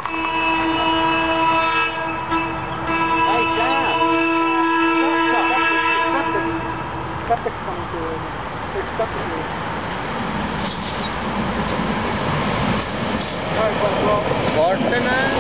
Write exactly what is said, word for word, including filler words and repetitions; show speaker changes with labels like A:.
A: Septic's coming to it. There's septic here. Alright, well, well.
B: Water na.